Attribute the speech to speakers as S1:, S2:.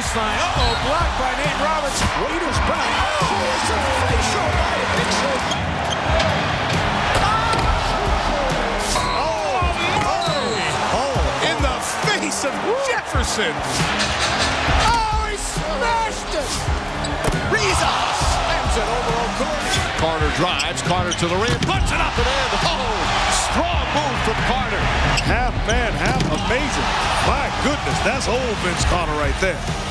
S1: baseline. Uh-oh, blocked by Nate Robinson.
S2: Waiters back. Oh, it's a facial by Dixon.
S1: In the face of Jefferson. Oh, he smashed it.
S2: Reza slams it over O'Courtney.
S3: Carter drives. Carter to the rim. Puts it up and in. Oh, strong move from Carter.
S4: Half man, half amazing. My goodness, that's old Vince Carter right there.